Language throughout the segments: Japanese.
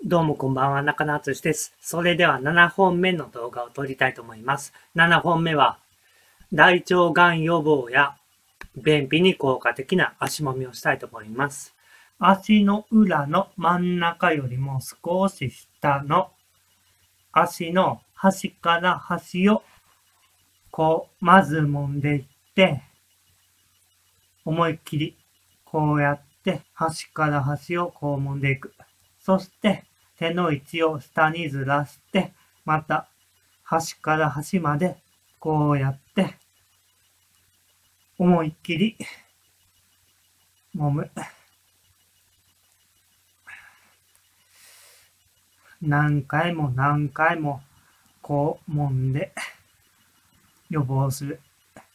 どうもこんばんは、中野敦です。それでは7本目の動画を撮りたいと思います。7本目は、大腸がん予防や便秘に効果的な足もみをしたいと思います。足の裏の真ん中よりも少し下の足の端から端をまず揉んでいって、思いっきりこうやって端から端を揉んでいく。そして手の位置を下にずらして、また端から端までこうやって思いっきり揉む。何回も何回もこう揉んで予防する。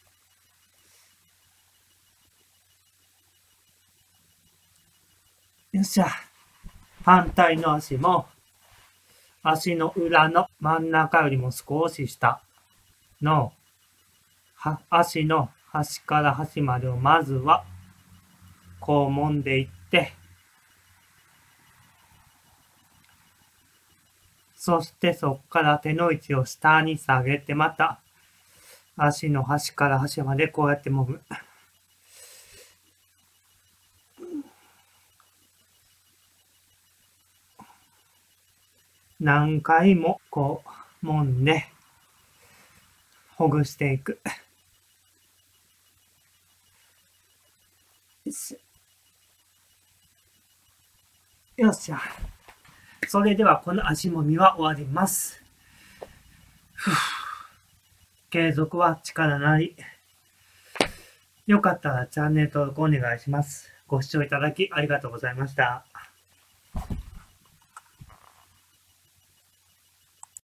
よっしゃ。反対の足も足の裏の真ん中よりも少し下の足の端から端までをまずはこう揉んでいって、そしてそこから手の位置を下に下げて、また足の端から端までこうやって揉む。何回もこう揉んでほぐしていく。よっしゃ。それではこの足もみは終わります。継続は力なり。よかったらチャンネル登録お願いします。ご視聴いただきありがとうございました。